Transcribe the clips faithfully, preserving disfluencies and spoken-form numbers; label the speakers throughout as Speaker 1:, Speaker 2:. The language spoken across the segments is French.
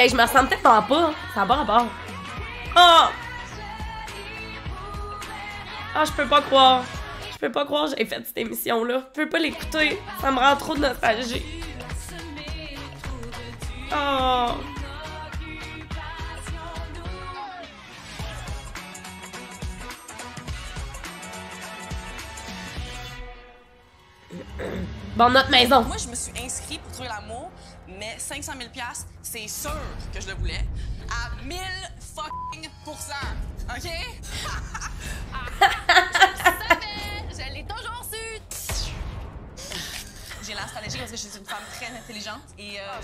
Speaker 1: Hey, je me ressens peut-être pas. Ça a pas rapport. Oh! Ah, je peux pas croire. Je peux pas croire que j'ai fait cette émission-là. Je peux pas l'écouter. Ça me rend trop de nostalgie. Oh! Bon, notre maison.
Speaker 2: Moi, je me suis inscrite pour trouver l'amour, mais cinq cent mille piastres, c'est sûr que je le voulais. À mille fucking pourcents. OK? Je le savais! Je l'ai toujours su! J'ai la stratégie parce que je suis une femme très intelligente et... Euh...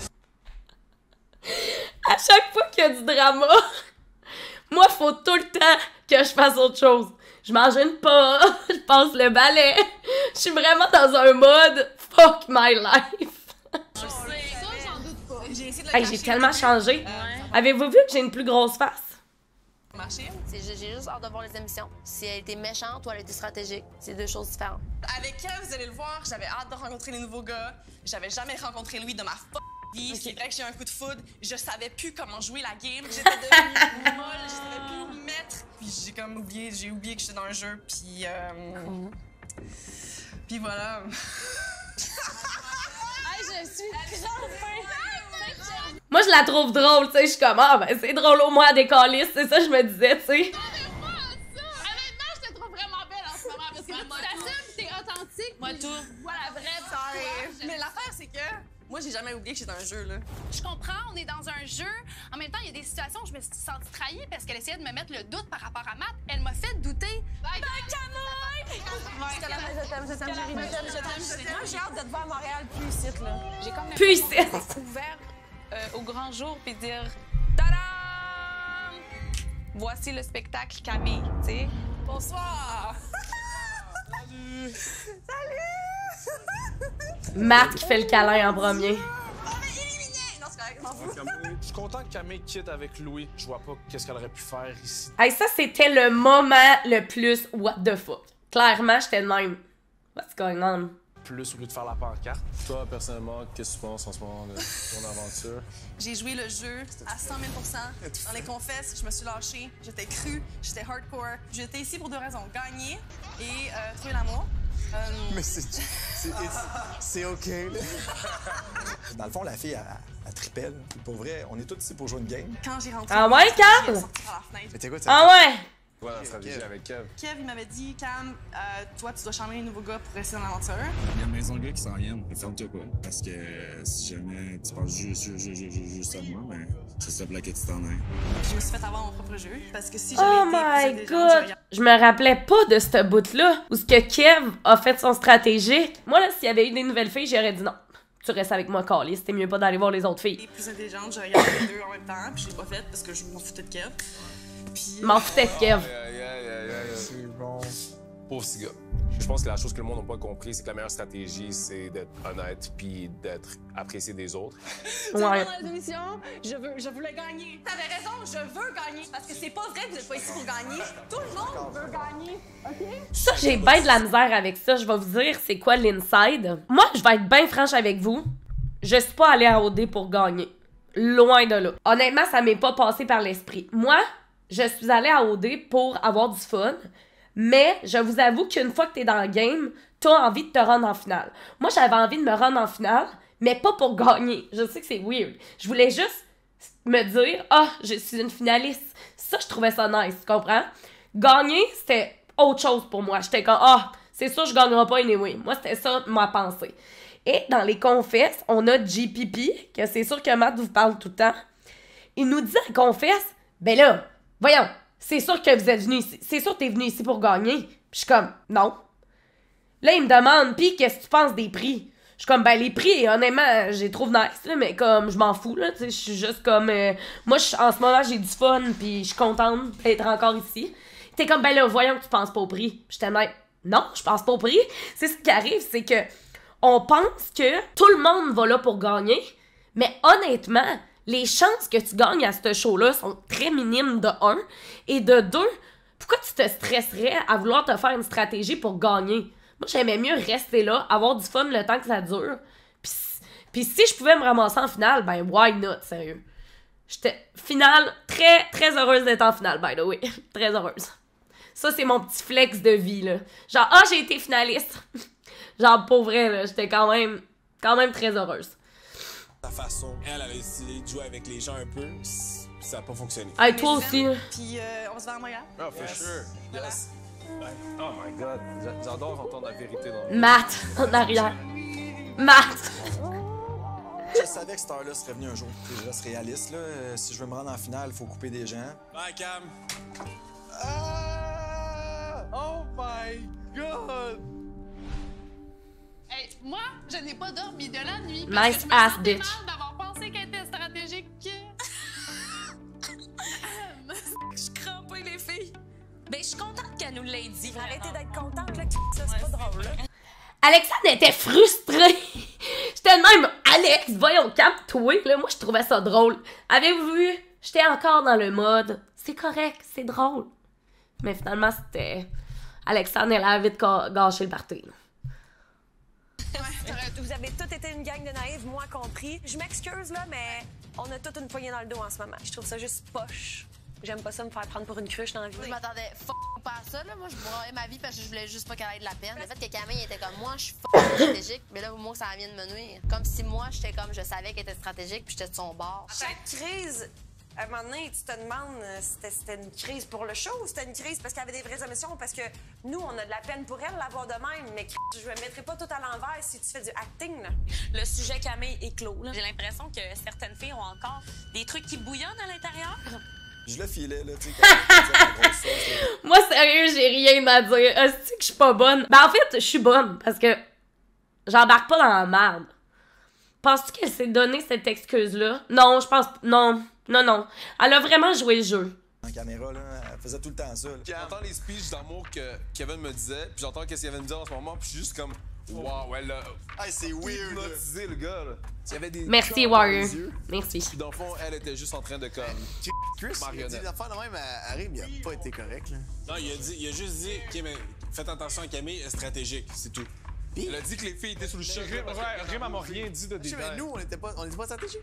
Speaker 1: À chaque fois qu'il y a du drama, moi, il faut tout le temps que je fasse autre chose. Je m'enchaîne pas, je passe le balai. Je suis vraiment dans un mode fuck my life.
Speaker 2: Je sais, ça, j'en doute pas. J'ai essayé de le
Speaker 1: Hey, j'ai tellement changé. Ouais. Avez-vous vu que j'ai une plus grosse face?
Speaker 3: J'ai juste hâte de voir les émissions. Si elle était méchante ou elle était stratégique, c'est deux choses différentes.
Speaker 2: Avec elle, vous allez le voir, j'avais hâte de rencontrer les nouveaux gars. J'avais jamais rencontré Louis de ma f*** vie. Okay. C'est vrai que j'ai eu un coup de foudre. Je savais plus comment jouer la game. J'étais devenue molle, je savais plus où me mettre. Puis j'ai comme oublié, j'ai oublié que j'étais dans un jeu. Puis euh... mm. Puis voilà.
Speaker 3: Hey, je suis crampée.
Speaker 1: Moi, je la trouve drôle, tu sais. Je suis comme, ah, ben, c'est drôle au moins à des câlisses. C'est ça que je me disais, tu sais.
Speaker 4: Non, mais pas ça! Honnêtement, je te trouve vraiment belle en ce moment parce que tu t'assumes, t'es authentique.
Speaker 2: Moi, tout.
Speaker 4: Voilà, vraie.
Speaker 2: Sorry. Mais l'affaire, c'est que moi, j'ai jamais oublié que j'étais dans un jeu, là.
Speaker 4: Je comprends, on est dans un jeu. En même temps, il y a des situations où je me suis sentie trahie parce qu'elle essayait de me mettre le doute par rapport à Matt. Elle m'a fait douter. Bye, Camille!
Speaker 3: Je t'aime, je t'aime, je t'aime, je t'aime, je t'aime. Moi, j'ai hâte de te voir à Montréal plus ici, là.
Speaker 4: J'ai comme
Speaker 1: plus ici.
Speaker 5: Ouvert euh, au grand jour puis dire tadam! Voici le spectacle Camille, tu sais.
Speaker 2: Bonsoir!
Speaker 5: Salut!
Speaker 2: Salut!
Speaker 1: Matt qui fait le câlin en premier.
Speaker 2: Oh, mais éliminé! Non, c'est correct, je m'en fous.
Speaker 6: Je suis content que Camille quitte avec Louis. Je vois pas qu'est-ce qu'elle aurait pu faire ici.
Speaker 1: Hey, ça, c'était le moment le plus what the fuck. Clairement, j'étais de même. What's going on?
Speaker 6: Plus au lieu de faire la pancarte.
Speaker 7: Toi, personnellement, qu'est-ce que tu penses en ce moment de ton aventure?
Speaker 2: J'ai joué le jeu à cent mille pour cent. Dans les confesses, je me suis lâchée. J'étais crue, j'étais hardcore. J'étais ici pour deux raisons. Gagner et euh, trouver l'amour. Euh...
Speaker 8: Mais c'est... C'est OK, là. Dans le fond, la fille, elle, elle tripelle. Pour vrai, on est tous ici pour jouer une game.
Speaker 2: Quand j'ai rentré...
Speaker 1: Ah ouais, Cam?
Speaker 8: C'était quoi,
Speaker 1: ah ouais?
Speaker 7: Quoi la stratégie Kev. Avec Kev?
Speaker 2: Kev, il m'avait dit, Cam, euh, toi, tu dois charmer les nouveaux gars pour rester dans l'aventure.
Speaker 9: Il y a une maison de gars qui s'en viennent. Ferme-toi pas. Parce que si jamais tu penses juste, juste, juste, juste, juste à moi, ben, ça serait là que tu t'en ailles.
Speaker 2: Je me suis fait avoir mon propre jeu. Parce que si
Speaker 1: Oh
Speaker 2: j'avais
Speaker 1: my
Speaker 2: été
Speaker 1: god! Je me rappelais pas de ce bout-là où ce que Kev a fait son stratégique. Moi, là, s'il y avait eu des nouvelles filles, j'aurais dit non. Tu restes avec moi, Carly. C'était mieux pas d'aller voir les autres filles.
Speaker 2: Les plus intelligentes, j'ai regardé les deux en même temps, puis je l'ai pas fait parce que je m'en foutais de Kev. Puis...
Speaker 1: M'en foutais de Kev.
Speaker 7: C'est bon. Pauvre petit gars. Je pense que la chose que le monde n'a pas compris, c'est que la meilleure stratégie, c'est d'être honnête puis d'être apprécié des autres.
Speaker 1: Ouais.
Speaker 2: Dans les émissions, je veux, je voulais gagner. T'avais raison, je veux gagner. Parce que c'est pas vrai que vous êtes pas ici pour gagner. Tout le monde veut gagner, OK?
Speaker 1: Ça, j'ai bien de la misère avec ça. Je vais vous dire c'est quoi l'inside. Moi, je vais être bien franche avec vous. Je suis pas allée à O D pour gagner. Loin de là. Honnêtement, ça m'est pas passé par l'esprit. Moi, je suis allée à O D pour avoir du fun. Mais je vous avoue qu'une fois que t'es dans le game, t'as envie de te rendre en finale. Moi, j'avais envie de me rendre en finale, mais pas pour gagner. Je sais que c'est weird. Je voulais juste me dire « Ah, oh, je suis une finaliste. » Ça, je trouvais ça nice, tu comprends? Gagner, c'était autre chose pour moi. J'étais comme « Ah, oh, c'est sûr, je gagnerai pas anyway. » Moi, c'était ça ma pensée. Et dans les confesses, on a G P P, que c'est sûr que Matt vous parle tout le temps. Il nous dit en confesse « Ben là, voyons, c'est sûr que vous êtes venu ici. C'est sûr que t'es venu ici pour gagner. » Puis je suis comme, non. Là, il me demande, pis qu'est-ce que tu penses des prix? Je suis comme, ben les prix, honnêtement, j'ai trouvé nice, là, mais comme, je m'en fous, là, tu sais, je suis juste comme, euh, moi, en ce moment, j'ai du fun, pis je suis contente d'être encore ici. T'es comme, ben là, voyons que tu penses pas au prix. J'étais même, non, je pense pas au prix. C'est ce qui arrive, c'est que on pense que tout le monde va là pour gagner, mais honnêtement, les chances que tu gagnes à ce show-là sont très minimes de un. Et de deux, pourquoi tu te stresserais à vouloir te faire une stratégie pour gagner? Moi, j'aimais mieux rester là, avoir du fun le temps que ça dure. Puis, puis si je pouvais me ramasser en finale, ben why not, sérieux? J'étais finale, très, très heureuse d'être en finale, by the way. Très heureuse. Ça, c'est mon petit flex de vie, là. Genre, ah, j'ai été finaliste. Genre, pour vrai, là, j'étais quand même, quand même très heureuse.
Speaker 7: Ta façon, elle avait décidé de jouer avec les gens un peu, ça n'a pas fonctionné.
Speaker 1: Hey, toi aussi.
Speaker 2: Puis euh, on se va en Montréal.
Speaker 7: Oh, for sure. Yes. Oh my god, j'adore entendre la vérité dans le
Speaker 1: Matt, en arrière. Matt!
Speaker 8: Je savais que cette heure-là serait venue un jour. Je reste réaliste, là. Euh, si je veux me rendre en finale, il faut couper des gens.
Speaker 7: Bye, Cam! Ah! Oh my god!
Speaker 4: Hey, moi, je n'ai pas dormi de la nuit.
Speaker 1: Nice
Speaker 4: parce que je me
Speaker 1: ass
Speaker 4: sentais
Speaker 1: bitch.
Speaker 4: mal d'avoir pensé qu'elle était stratégique.
Speaker 5: Je suis crampée, les filles. Ben, je suis contente qu'elle nous l'ait dit.
Speaker 3: Arrêtez d'être contente, là, ça, c'est pas drôle, là.
Speaker 1: Alexandre était frustrée. J'étais de même, Alex, voyons, calme-toi. Là, moi, je trouvais ça drôle. Avez-vous vu? J'étais encore dans le mode, c'est correct, c'est drôle. Mais finalement, c'était... Alexandre, elle a vite gâché le party. Là.
Speaker 3: Vous avez tous été une gang de naïfs, moi compris. Je m'excuse, là, mais on a toute une poignée dans le dos en ce moment. Je trouve ça juste poche. J'aime pas ça me faire prendre pour une cruche dans la vie.
Speaker 10: Je m'attendais f*** pas à ça, là. Moi, je broyais ma vie parce que je voulais juste pas qu'elle ait de la peine. Le fait que Camille était comme moi, je suis f*** stratégique, mais là, moi, ça vient de me nuire. Comme si moi, j'étais comme, je savais qu'elle était stratégique puis j'étais de son bord.
Speaker 3: Chaque crise, à un moment donné, tu te demandes si c'était une crise pour le show ou c'était une crise parce qu'il y avait des vraies émotions, parce que nous, on a de la peine pour elle, l'avoir de même, mais je me mettrai pas tout à l'envers si tu fais du acting, là.
Speaker 5: Le sujet Camille est clos. J'ai l'impression que certaines filles ont encore des trucs qui bouillonnent à l'intérieur.
Speaker 8: Je le filais, là, tu sais, quand la grosse sauce, là.
Speaker 1: Moi, sérieux, j'ai rien à dire. Est-ce que je suis pas bonne? Ben, en fait, je suis bonne parce que j'embarque pas dans la merde. Penses-tu qu'elle s'est donné cette excuse-là? Non, je pense... Non, non, non. Elle a vraiment joué le jeu.
Speaker 8: En caméra, là, elle faisait tout le temps ça. Là.
Speaker 7: J'entends les speeches d'amour que Kevin me disait, puis j'entends qu'est-ce qu'il vient de me dire en ce moment, puis je suis juste comme... Wow, elle a
Speaker 8: Hey, c'est weird, là.
Speaker 7: hypnotisé le gars, là. Il y avait des
Speaker 1: Merci,
Speaker 7: cordes dans
Speaker 1: Warrior.
Speaker 7: les yeux,
Speaker 1: Merci.
Speaker 7: puis dans le fond, elle était juste en train de comme...
Speaker 11: Chris, il a dit
Speaker 7: marionnette.
Speaker 11: l'affaire de même à Arim, il a pas été correct, là.
Speaker 6: Non, il a, dit, il a juste dit, OK, mais faites attention à Camille, elle est stratégique, c'est tout.
Speaker 7: Il a dit que les filles étaient sous le choc.
Speaker 6: Rima m'a rien dit de
Speaker 11: Je sais, mais nous, on était pas, on était pas stratégiques.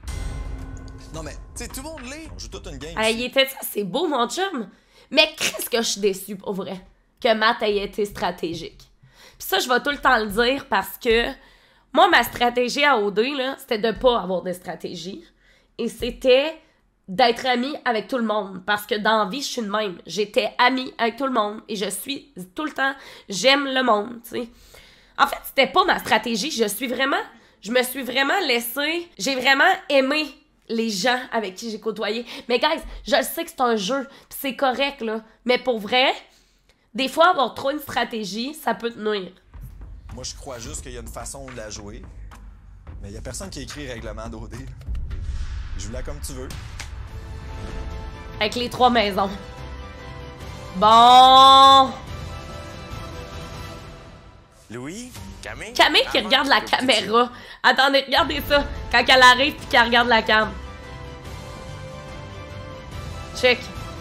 Speaker 8: Non, mais,
Speaker 11: Tu sais, tout le monde l'est.
Speaker 8: on joue toute une game.
Speaker 1: Hey, il était ça, c'est beau, mon chum. Mais qu'est-ce que je suis déçue, pour vrai, que Matt ait été stratégique. Puis ça, je vais tout le temps le dire parce que moi, ma stratégie à O D, là, c'était de pas avoir de stratégie. Et c'était d'être amie avec tout le monde. Parce que dans la vie, je suis de même. J'étais amie avec tout le monde. Et je suis tout le temps, j'aime le monde, tu sais. En fait, c'était pas ma stratégie. Je suis vraiment, je me suis vraiment laissée, j'ai vraiment aimé les gens avec qui j'ai côtoyé. Mais guys, je sais que c'est un jeu, pis c'est correct, là. Mais pour vrai, des fois, avoir trop une stratégie, ça peut te nuire.
Speaker 8: Moi, je crois juste qu'il y a une façon de la jouer. Mais il y a personne qui a écrit règlement d'O D. Joue-la comme tu veux.
Speaker 1: Avec les trois maisons. Bon...
Speaker 11: Louis, Camille.
Speaker 1: Camille qui
Speaker 11: Avant
Speaker 1: regarde la
Speaker 11: que tu-
Speaker 1: caméra. Attendez, regardez ça. Quand elle arrive puis qu'elle regarde la cam. Check.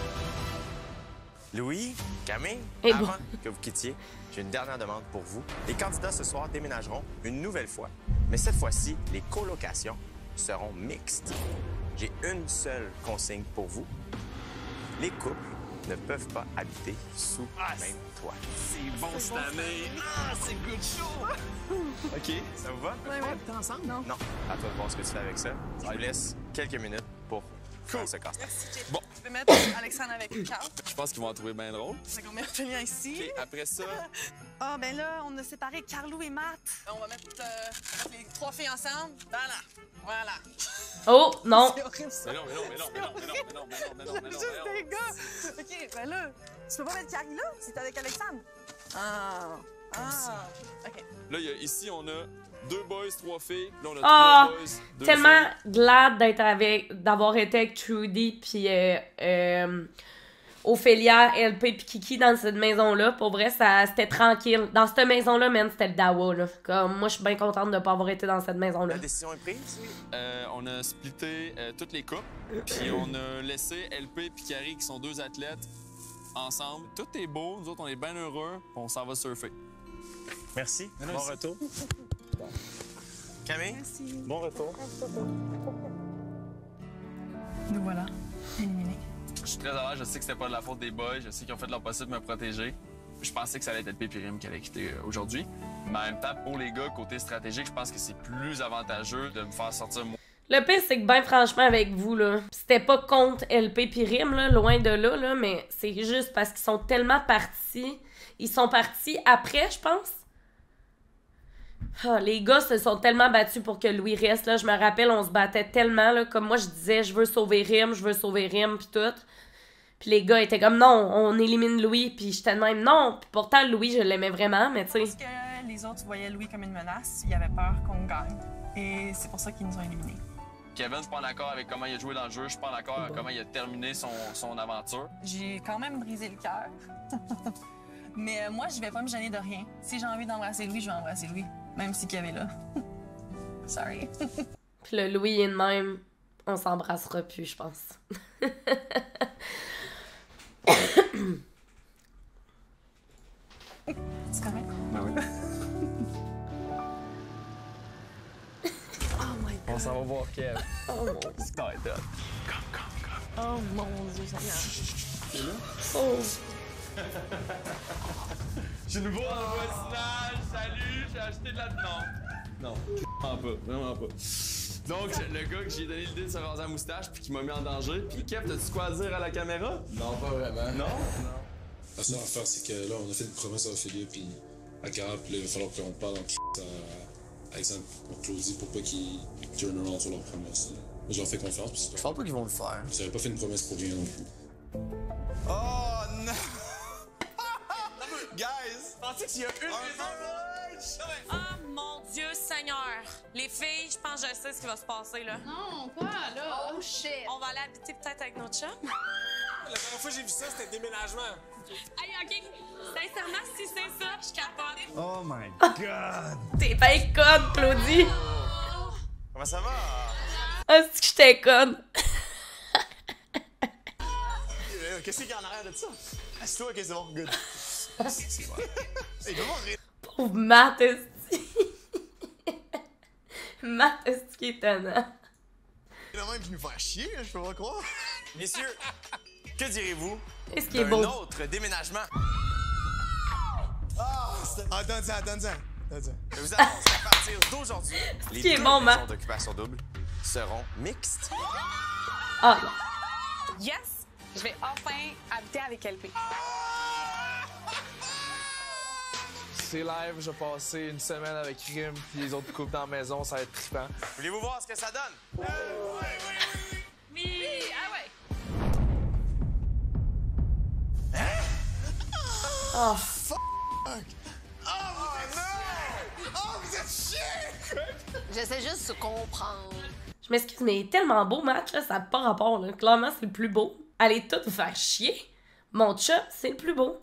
Speaker 11: Louis, Camille,
Speaker 1: Et
Speaker 11: avant
Speaker 1: bon.
Speaker 11: que vous quittiez, j'ai une dernière demande pour vous. Les candidats ce soir déménageront une nouvelle fois, mais cette fois-ci, les colocations seront mixtes. J'ai une seule consigne pour vous. Les couples ne peuvent pas habiter sous le même toit.
Speaker 6: C'est bon cette année. Ah, c'est good show.
Speaker 11: OK, ça vous va?
Speaker 4: Ouais, ouais.
Speaker 11: Habiter ensemble? Non. Non. À toi de voir ce que tu fais avec ça. Je vous laisse quelques minutes pour faire ce casse-tête.
Speaker 2: Bon. Je vais mettre Alexandre avec Carl.
Speaker 6: Je pense qu'ils vont en trouver bien drôle.
Speaker 2: Fait qu'on met Anthony ici.
Speaker 6: OK, après ça,
Speaker 2: Ah, ben là, on a séparé Carlou et Matt. On va mettre, euh, mettre les trois filles ensemble. Voilà. Voilà.
Speaker 1: Oh, non.
Speaker 2: C'est horrible, ça.
Speaker 6: mais non, mais non, mais non, mais non, mais non, mais non, mais non, mais non, mais non,
Speaker 2: Juste
Speaker 6: mais non.
Speaker 2: des gars. OK, ben là, tu peux pas mettre Carrie là? C'est avec Alexandre. Ah. Ah. OK.
Speaker 6: Là, il y a, ici, on a deux boys, trois filles. Là, on a
Speaker 1: Ah,
Speaker 6: trois boys, deux
Speaker 1: tellement
Speaker 6: filles.
Speaker 1: glad d'être avec, d'avoir été avec Trudy puis euh, euh, Ophélia, L P puis Kiki dans cette maison-là. Pour vrai, ça, c'était tranquille. Dans cette maison-là, man, c'était le dawa, là. Comme, moi, je suis bien contente de pas avoir été dans cette maison-là.
Speaker 11: La décision est prise?
Speaker 6: Euh, on a splitté euh, toutes les coupes, puis on a laissé L P et Carrie, qui sont deux athlètes, ensemble. Tout est beau, nous autres, on est bien heureux, puis on s'en va surfer.
Speaker 11: Merci.
Speaker 6: non,
Speaker 11: bon
Speaker 6: c'est-
Speaker 11: retour. Camille?
Speaker 2: Merci.
Speaker 11: Bon retour.
Speaker 2: Nous voilà, éliminés.
Speaker 6: Je suis très à l'aise, je sais que c'était pas de la faute des boys, je sais qu'ils ont fait leur possible de me protéger. Je pensais que ça allait être L P et Rim qui allait quitter euh, aujourd'hui. Mais en même temps, pour les gars, côté stratégique, je pense que c'est plus avantageux de me faire sortir moi.
Speaker 1: Le pire, c'est que ben franchement avec vous, là, c'était pas contre L P pis Rim, là, loin de là, là, mais c'est juste parce qu'ils sont tellement partis. Ils sont partis après, je pense. Ah, les gars se sont tellement battus pour que Louis reste, là. Je me rappelle, on se battait tellement, là. Comme moi, je disais, je veux sauver Rim, je veux sauver Rim, pis tout. Puis les gars étaient comme, non, on élimine Louis, puis j'étais de même, non. Puis pourtant, Louis, je l'aimais vraiment, mais tu sais.
Speaker 2: Parce que les autres voyaient Louis comme une menace, ils avaient peur qu'on gagne. Et c'est pour ça qu'ils nous ont éliminés.
Speaker 6: Kevin, je suis pas d'accord avec comment il a joué dans le jeu, je suis pas d'accord avec comment il a terminé son, son aventure.
Speaker 2: J'ai quand même brisé le cœur. Mais moi, je vais pas me gêner de rien. Si j'ai envie d'embrasser Louis, je vais embrasser Louis. Même si Kevin est là. Sorry.
Speaker 1: Puis le Louis est de même, on s'embrassera plus, je pense.
Speaker 2: C'est correct?
Speaker 6: Ben oui.
Speaker 10: Oh my god.
Speaker 6: On s'en va voir Kev.
Speaker 1: Oh mon dieu.
Speaker 6: C'est top. Come, come, come.
Speaker 10: Oh mon dieu, Seigneur.
Speaker 6: T'es là?
Speaker 1: Oh.
Speaker 6: Je suis nouveau en voisinage, salut, j'ai acheté de la... Non. Non, vraiment pas, vraiment pas. Donc, le gars que j'ai donné l'idée de se raser la moustache puis qui m'a mis en danger. Puis Kev, t'as-tu quoi à dire à la caméra?
Speaker 9: Non, pas vraiment.
Speaker 6: Non? Non.
Speaker 9: La seule affaire, c'est que là, on a fait une promesse à Ophélia puis à Cara, puis là, il va falloir qu'on parle en à Alexandre pour Claudie pour pas qu'ils turn around sur leur promesse. Là. Moi, je leur fais confiance. Puis
Speaker 8: Je pense pas qu'ils vont le faire.
Speaker 9: Ils n'avaient pas fait une promesse pour rien non plus.
Speaker 8: Oh non! Guys!
Speaker 6: Pensez qu'il y a une maison?
Speaker 12: Oh mon Dieu Seigneur! Les filles, je pense que je sais ce qui va se passer là.
Speaker 4: Non, quoi, là?
Speaker 12: Oh shit! On va aller habiter peut-être avec notre chum?
Speaker 7: La dernière fois que j'ai vu ça, c'était déménagement.
Speaker 12: Hey, ok! Sincèrement, si c'est ça, je capote.
Speaker 8: Oh my god!
Speaker 1: T'es bien conne, Claudie!
Speaker 11: Comment ça va?
Speaker 1: Ah, c'est que j'étais conne!
Speaker 8: Qu'est-ce qu'il y a en arrière de ça? Assieds-toi, ok, c'est bon, good. C'est vrai. Hey, comment rire?
Speaker 1: Pauvre Matt, esti. Matt, esti qui est étonnant.
Speaker 8: Il y en a même qui nous fait chier, je peux pas croire.
Speaker 11: Messieurs, que direz-vous
Speaker 1: Est-ce qu'il est
Speaker 11: d'un
Speaker 1: beau?
Speaker 11: autre déménagement?
Speaker 8: Ah, ah donne-en, donne-en. Donne-en.
Speaker 11: Je vous annonce qu'à partir d'aujourd'hui, les
Speaker 1: qui est
Speaker 11: deux
Speaker 1: bon,
Speaker 11: maisons
Speaker 1: Matt?
Speaker 11: d'occupation double seront mixtes.
Speaker 1: Ah non.
Speaker 5: Yes! Je vais enfin habiter avec L P.
Speaker 13: C'est live, je vais passer une semaine avec Rim puis les autres couples dans la maison, ça va être trippant.
Speaker 11: Voulez-vous voir ce que ça donne?
Speaker 12: Oui! Ah ouais!
Speaker 1: Oh,
Speaker 8: fuck! Oh non! Oh, vous êtes chiens!
Speaker 10: J'essaie juste de comprendre.
Speaker 1: je m'excuse, mais il est tellement beau, Matt, là, ça n'a pas rapport, là. Clairement, c'est le plus beau. Allez tout vous faire chier. Mon chat, c'est le plus beau.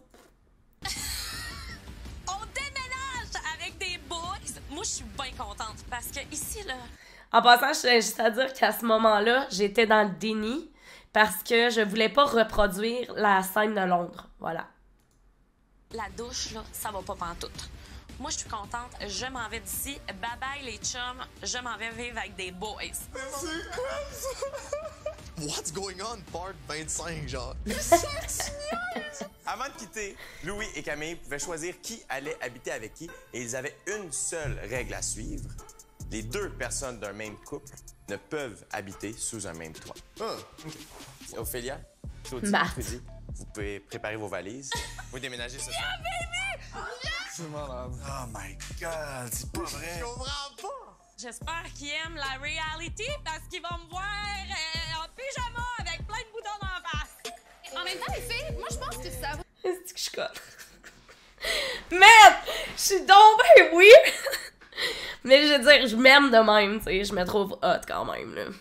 Speaker 12: On déménage avec des boys! Moi, je suis bien contente parce que ici, là...
Speaker 1: En passant, je tiens juste à dire qu'à ce moment-là, j'étais dans le déni parce que je voulais pas reproduire la scène de Londres. Voilà.
Speaker 12: La douche, là, ça va pas pantoute. Moi, je suis contente. Je m'en vais d'ici. Bye bye, les chums. Je m'en vais vivre avec des boys.
Speaker 8: C'est quoi ça? What's going on, part vingt-cinq, genre?
Speaker 11: Avant de quitter, Louis et Camille pouvaient choisir qui allait habiter avec qui et ils avaient une seule règle à suivre. Les deux personnes d'un même couple ne peuvent habiter sous un même toit.
Speaker 8: Ah.
Speaker 11: Okay. Ophélia, Claudie,
Speaker 1: Matt.
Speaker 11: Claudie, vous pouvez préparer vos valises. Vous déménagez ce soir.
Speaker 12: Yeah, baby!
Speaker 13: C'est malade.
Speaker 8: Oh my god, c'est pas vrai.
Speaker 12: Je comprends pas. J'espère qu'ils aiment la reality parce qu'ils vont me voir euh, en pyjama avec plein de boutons dans la face.
Speaker 4: En même temps, les filles, moi, je pense que ça va.
Speaker 1: Est-ce que je colle? Merde! Je suis donc ben weird! Mais je veux dire, je m'aime de même, tu sais. Je me trouve hot quand même, là.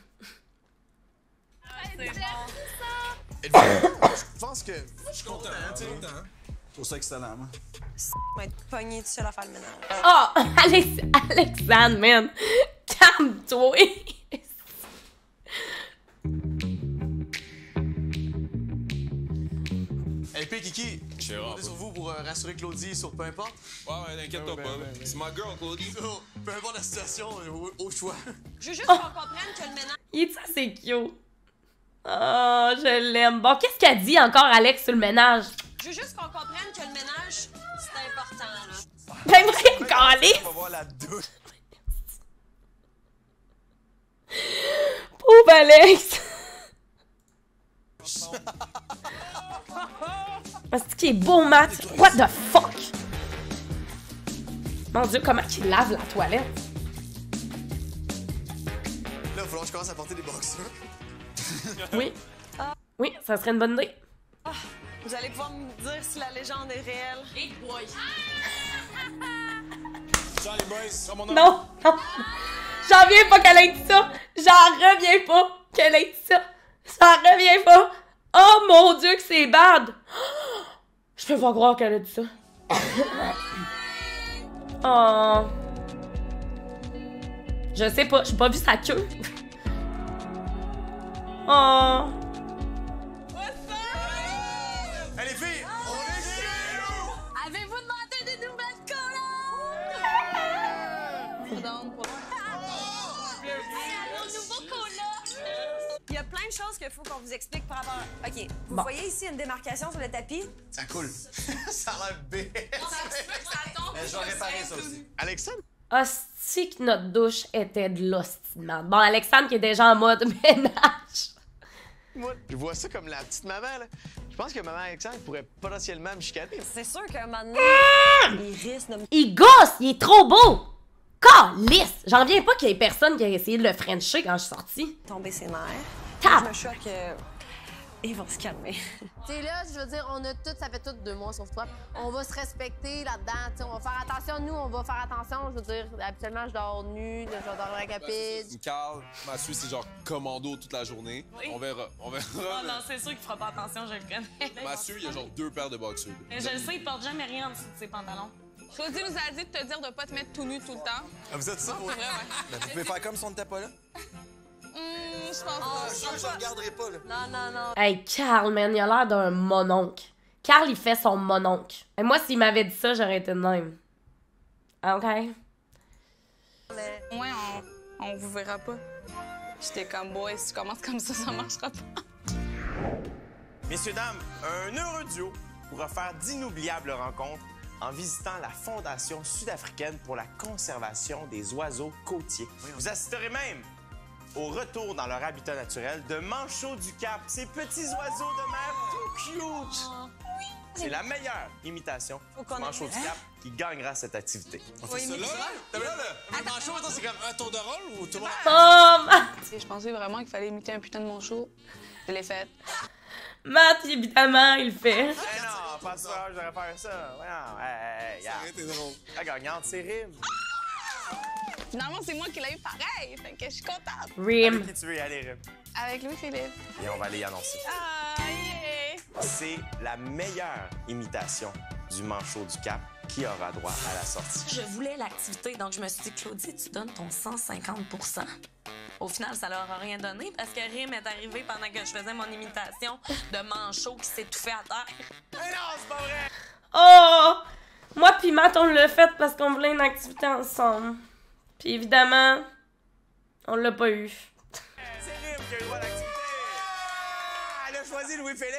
Speaker 12: C'est bon.
Speaker 8: Je pense que.
Speaker 7: Je suis content, hein, tu sais.
Speaker 8: Je trouve ça excellent, moi.
Speaker 3: On va être pogné tout seul à faire le ménage.
Speaker 1: Oh! Alex Alexandre, man! Calme-toi!
Speaker 8: Hey, P, Kiki, je vais compter sur vous pour euh, rassurer Claudie sur peu importe.
Speaker 7: Ouais, ouais, t'inquiète-toi pas. C'est ma girl, Claudie.
Speaker 8: So, peu importe la situation, au, au choix.
Speaker 3: Je veux juste qu'on comprenne que le ménage.
Speaker 1: Il est assez cute. Oh, je l'aime. Bon, qu'est-ce qu'elle dit encore, Alex, sur le ménage?
Speaker 3: Je veux juste qu'on comprenne que le ménage, c'est important, là.
Speaker 1: Ben, vrai, calé!
Speaker 8: On va voir la douche.
Speaker 1: Pauvre Alex! C'est qui est beau, Matt? What the fuck? Mon Dieu, comment il lave la toilette?
Speaker 8: Là, il va falloir que je commence à porter des boxers.
Speaker 1: Oui. Oui, ça serait une bonne idée.
Speaker 3: Oh, vous allez pouvoir me dire si la légende est réelle.
Speaker 12: Hey boy!
Speaker 7: Ciao les boys, c'est mon nom.
Speaker 1: Non, non. J'en reviens pas qu'elle ait dit ça. J'en reviens pas qu'elle ait dit ça. J'en reviens pas. Oh mon Dieu que c'est bad. Je peux pas croire qu'elle a dit ça. Oh. Je sais pas, j'ai pas vu sa queue. Oh.
Speaker 8: Hey les filles, on est chez nous!
Speaker 10: Avez-vous demandé des nouvelles
Speaker 3: Il y a plein de choses qu'il faut qu'on vous explique par rapport. OK. Vous
Speaker 1: Bon.
Speaker 3: voyez ici une démarcation sur le tapis?
Speaker 8: Ça coule. Ça a l'air bête. Mais je vais réparer ça aussi.
Speaker 11: Alexandre?
Speaker 1: Hostie que notre douche était de l'hostie-man. Bon, Alexandre qui est déjà en mode ménage.
Speaker 11: Moi, je vois ça comme la petite maman, là. Je pense que maman Alexandre pourrait potentiellement me chicaner.
Speaker 3: C'est sûr qu'à un moment donné, il risque de me...
Speaker 1: Il gosse, il est trop beau. Calisse! J'en reviens pas qu'il y ait personne qui a essayé de le frencher quand je suis sortie.
Speaker 3: tomber ses nerfs.
Speaker 1: Tap!
Speaker 3: Je me choque. Euh... Ils vont se calmer.
Speaker 10: Tu sais, là, je veux dire, on a tout, ça fait tout deux mois, sauf toi. On va se respecter là-dedans, tu sais, on va faire attention. Nous, on va faire attention. Je veux dire, habituellement, je dors nu, là, je dors dans la capide.
Speaker 9: Carl, ma suite, c'est genre commando toute la journée.
Speaker 12: Oui.
Speaker 9: On verra, on verra.
Speaker 12: Oh non, c'est sûr qu'il fera pas attention, je le connais.
Speaker 9: Ma suite, il y a genre deux paires de boxers.
Speaker 12: Mais je le sais, il porte jamais rien en dessous de ses pantalons.
Speaker 5: Claudie nous a dit de te dire de pas te mettre tout nu tout le temps.
Speaker 8: Ah, vous êtes ça, vous?
Speaker 5: C'est vrai, ouais.
Speaker 8: Ben, vous pouvez faire comme si on n'était pas là.
Speaker 5: Hum, je pense
Speaker 3: Oh,
Speaker 5: pas.
Speaker 8: Je suis sûr que je ne regarderai pas, là.
Speaker 3: Non, non, non.
Speaker 1: Hey, Carl, man, il a l'air d'un mononcle. Carl, il fait son mononcle. Et moi, s'il m'avait dit ça, j'aurais été de même. OK?
Speaker 3: Mais...
Speaker 5: Ouais, on, on vous verra pas. J'étais comme, boy, si tu commences comme ça, ça marchera pas.
Speaker 11: Messieurs, dames, un heureux duo pourra faire d'inoubliables rencontres en visitant la Fondation sud-africaine pour la conservation des oiseaux côtiers. Vous assisterez même au retour dans leur habitat naturel de manchots du Cap, ces petits oiseaux de mer tout cute. C'est la meilleure imitation du manchot du Cap qui gagnera cette activité.
Speaker 9: On fait ça là? T'as vu là? Le manchot, attends, c'est comme un tour de rôle ou tout le monde?
Speaker 1: Oh, Matt!
Speaker 5: Je pensais vraiment qu'il fallait imiter un putain de manchot. Je l'ai fait.
Speaker 1: Matt, évidemment, il le fait.
Speaker 11: Eh non, pas ça, je devrais faire ça. Voyons, hey, hey,
Speaker 9: Ça aurait été drôle.
Speaker 11: la gagnante, c'est Rim.
Speaker 5: Finalement, c'est moi qui l'ai eu pareil. Fait que je suis contente.
Speaker 1: Rim.
Speaker 11: Avec qui tu veux y aller, Rim?
Speaker 5: Avec Louis-Philippe.
Speaker 11: Et on va aller y annoncer.
Speaker 5: Ah, yeah!
Speaker 11: C'est la meilleure imitation du manchot du Cap qui aura droit à la sortie.
Speaker 12: Je voulais l'activité, donc je me suis dit, Claudie, tu donnes ton cent cinquante pour cent. Au final, ça leur a rien donné parce que Rim est arrivé pendant que je faisais mon imitation de manchot qui s'étouffait à terre.
Speaker 11: Mais non, c'est pas vrai!
Speaker 1: Oh! Moi pis Matt, on l'a fait parce qu'on voulait une activité ensemble. Puis évidemment, on l'a pas eu.
Speaker 11: C'est Rim qui a eu droit à l'activité! Ah, elle a choisi Louis-Philippe!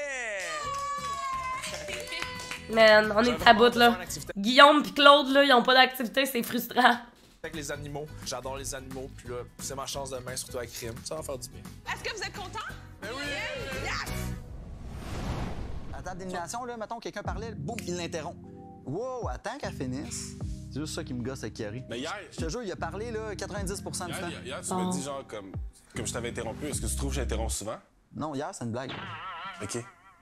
Speaker 1: Man, on est à bout, là. Guillaume pis Claude, là, ils ont pas d'activité, c'est frustrant.
Speaker 13: Avec les animaux, j'adore les animaux, puis là, c'est ma chance demain, surtout avec Rim. Ça va faire du bien.
Speaker 5: Est-ce que vous êtes content?
Speaker 8: Ben oui!
Speaker 5: Yes!
Speaker 14: À table d'élimination, là, mettons, quelqu'un parlait, boum, il l'interrompt. Wow, attends qu'elle finisse. C'est juste ça qui me gosse avec Carrie.
Speaker 7: Mais hier,
Speaker 14: Je te jure, il a parlé, là, quatre-vingt-dix pour cent du
Speaker 7: hier,
Speaker 14: temps.
Speaker 7: hier, tu me dis genre comme, comme je t'avais interrompu, est-ce que tu trouves que j'interromps souvent?
Speaker 14: Non, hier, c'est une blague.
Speaker 7: OK.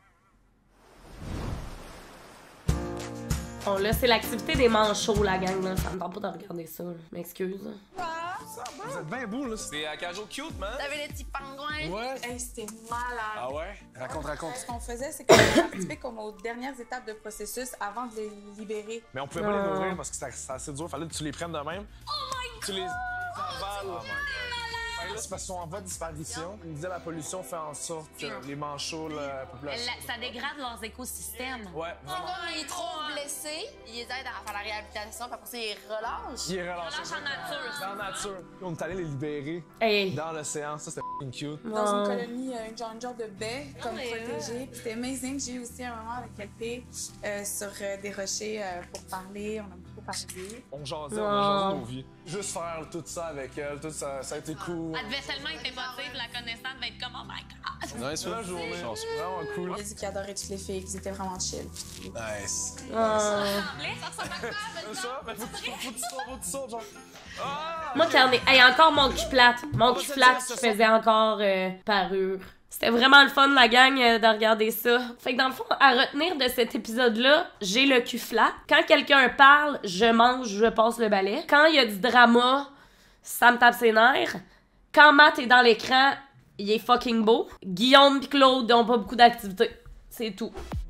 Speaker 1: Bon, là, c'est l'activité des manchots, la gang, là. Ça me tente pas de regarder ça, là. M'excuse.
Speaker 13: Vous êtes bien beau, là. C'est à Cajo Cute, man.
Speaker 10: T'avais les petits pingouins.
Speaker 13: Ouais.
Speaker 5: Hey, c'était malade.
Speaker 7: Ah ouais?
Speaker 13: Raconte, raconte.
Speaker 5: Ce qu'on faisait, c'est qu'on participait comme aux dernières étapes de processus avant de les libérer.
Speaker 13: Mais on pouvait pas les nourrir parce que c'est c'est assez dur. Fallait que tu les prennes de même. Oh my god! Tu les avales. C'est parce qu'on en voie de disparition. Ils disaient que la pollution fait en sorte que les manchots, la population...
Speaker 12: La- ça dégrade leurs écosystèmes.
Speaker 13: Ouais, vraiment.
Speaker 10: Comme ils trouvent blessés, ils les aident à faire la réhabilitation, puis après ça, ils relâchent.
Speaker 13: Ils relâchent.
Speaker 12: Relâche en nature.
Speaker 13: Dans la nature. On est allé les libérer
Speaker 1: Hey.
Speaker 13: dans l'océan. Ça, c'était f***ing cute.
Speaker 15: Dans une
Speaker 1: Wow.
Speaker 15: colonie, euh, une genre, une genre de baie, comme
Speaker 10: ouais,
Speaker 15: protégée. Puis c'était amazing. J'ai eu aussi un moment avec L P euh, sur euh, des rochers euh, pour parler. On a beaucoup parlé.
Speaker 13: On jasait,
Speaker 1: Wow.
Speaker 13: on a jasé nos vies. Juste faire tout ça avec elle, tout ça, ça a été cool.
Speaker 12: Elle devait tellement être émotive, la connaissante devait être comme oh my god.
Speaker 6: Nice,
Speaker 13: La journée.
Speaker 6: Chance.
Speaker 13: Vraiment cool.
Speaker 15: Il a dit qu'il adorait toutes les filles, qu'ils étaient vraiment chill. Puis tout.
Speaker 8: Nice.
Speaker 1: Oh.
Speaker 12: Ça ressemble à quoi
Speaker 13: C'est ça? Mais faut que tu faut que tu sautes, faut que tu sautes, genre. Ah!
Speaker 1: Moi, quand on est. Hey, encore mon cul plate. Mon cul plate qui faisait encore euh, parure. C'était vraiment le fun, la gang, euh, de regarder ça. Fait que dans le fond, à retenir de cet épisode-là, j'ai le cul flat. Quand quelqu'un parle, je mange, je passe le balai. Quand il y a du drama, ça me tape ses nerfs. Quand Matt est dans l'écran, il est fucking beau. Guillaume et Claude n'ont pas beaucoup d'activités. C'est tout.